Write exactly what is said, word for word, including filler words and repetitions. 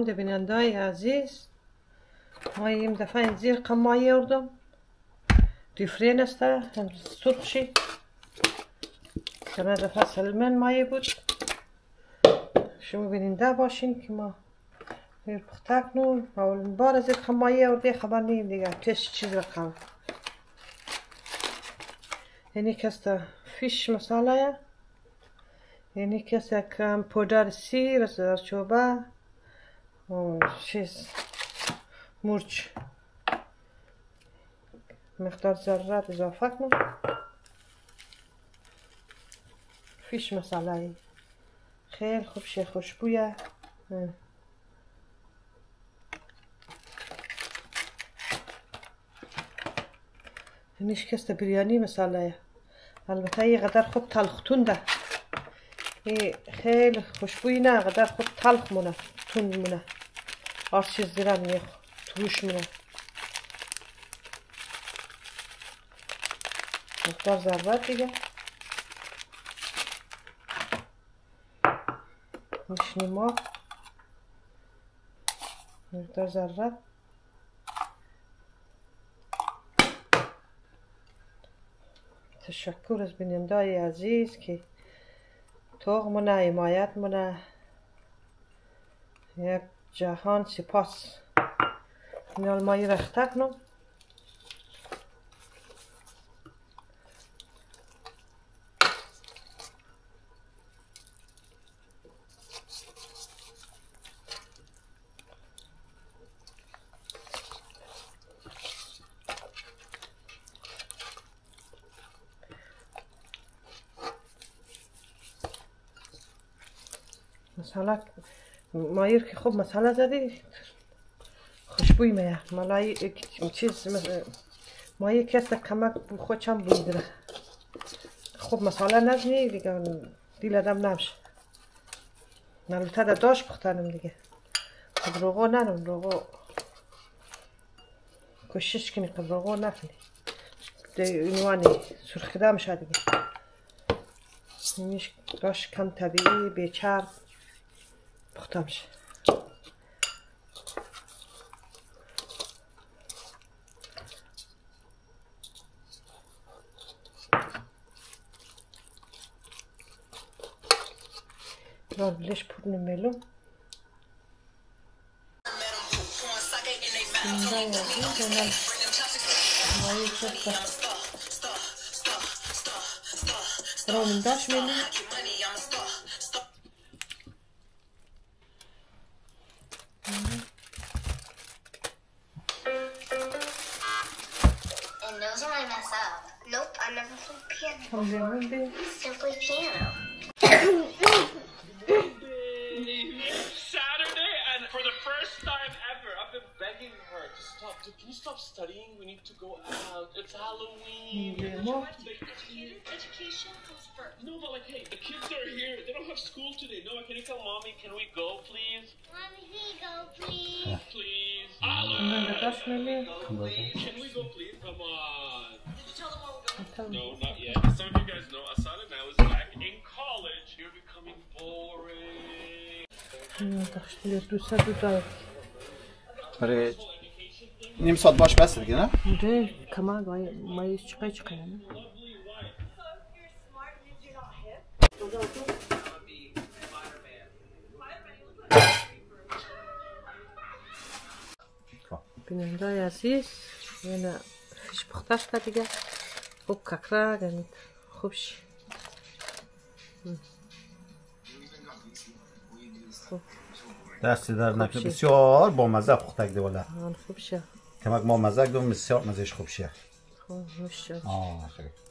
سلام ده بینندای عزیز. ما این دفعه این زیر کم مایه اردم دیفرین است هم سرخ شی کنه دفعه سلمن مایه بود. شما بیننده باشین که ما دیر پخته کنم. اولین بار از این کم مایه ارده خبر نیم دیگه تست چیز رقم. یعنی کسته فیش مساله، یعنی کسته کم پودر سیر از در چوبه و چیز مرچ مقدار ذرات اضافه کنم. فیش مساله خیلی خوب شه خوشبویه. اینش کسته بریانی مساله، البته یه قدر خوب تلخ تونده، این خیلی خوشبوی نه قدر خوب تلخ مونه تون مونه. هر چیز زیرم یه توش مونه. مقدار ذرات دیگه میشنیم. مقدار ذرات تشکر از بینندای عزیز که توق مونه حمایت مونه. یک جهان سپاس. این المایی رخته کنم. مساله مایر که خوب مساله زدی خوشبوی میه. مالای چیز مایه کسته کمک خودشم بوی داره. خوب مساله نزنی دیگه دیل آدم نمیشه. البته در داشت پختنم دیگه. خب روغو نرم روغو کوشش کنی که روغو نکنی اینوانی سرخیده میشه دیگه. اینش داشت کم طبیعی بیچرب پخته میشه. Var bileş pudunu melum. Bundan yazayım. Genel mayı çöpte. Romin daş melum. And those are my mess up. Nope, I never played piano. Tamam bir. Simply piano. Saturday, and for the first time ever, I've been begging her to stop. Dude, can you stop studying? We need to go out. It's Halloween. Yeah. Education comes first. No, but like, hey, the kids are here. They don't have school today. Noah, can you tell mommy? Can we go, please? Mommy, can we go, please? Please. Bundan da daş melum. Can we go, please? Come on. Did you tell them where we're going? Tamam. No, not yet. Some of you guys know Asada now is back in college. You're becoming boring. Daş diyor dursa dudağı. آره نیم ساعت باش بس دیگه نه؟ آره کمان مایه چقای چقای نه؟ بینندای عزیز یعنی فیش پخته شده دیگه خوب ککره گنید خوب شی. دستی در نکنه بسیار با مزه پخته کده والا. آن خوب شه. کمک ما مزه کدوم بسیار مزهش خوب شه. خوب میشه. آه خیلی.